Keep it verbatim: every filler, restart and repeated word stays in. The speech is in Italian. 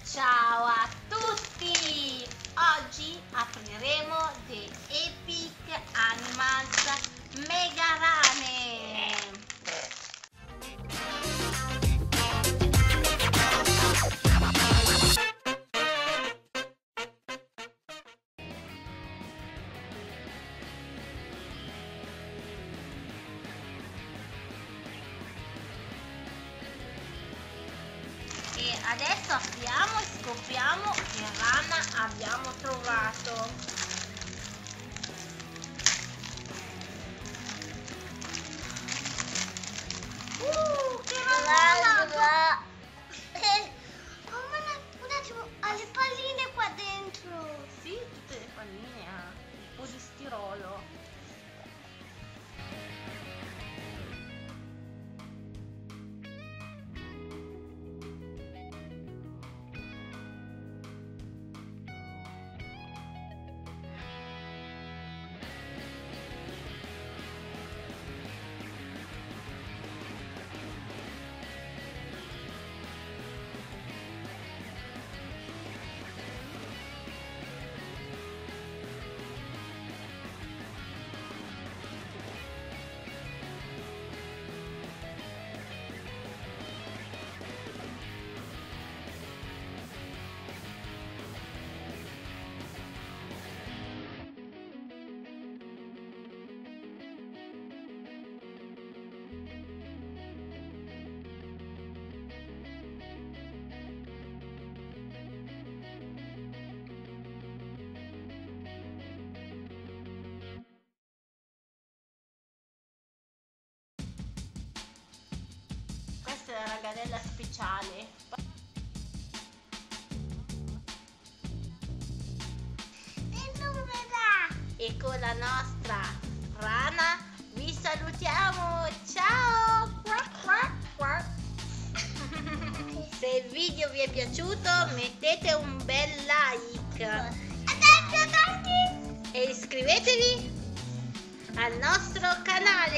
Ciao a tutti! Oggi apriremo The Epic Animals Mega Rane! E adesso apriamo e scopriamo che rana abbiamo trovato. Uh, che rana! Eh, oh, ma un attimo, ha le palline qua dentro. Sì, tutte le palline ha un po' di stirolo. Questa è la raganella speciale. E non vedrà. E con la nostra rana vi salutiamo. Ciao! Quack, quack, quack. Se il video vi è piaciuto mettete un bel like Adesso tanti. e iscrivetevi al nostro canale.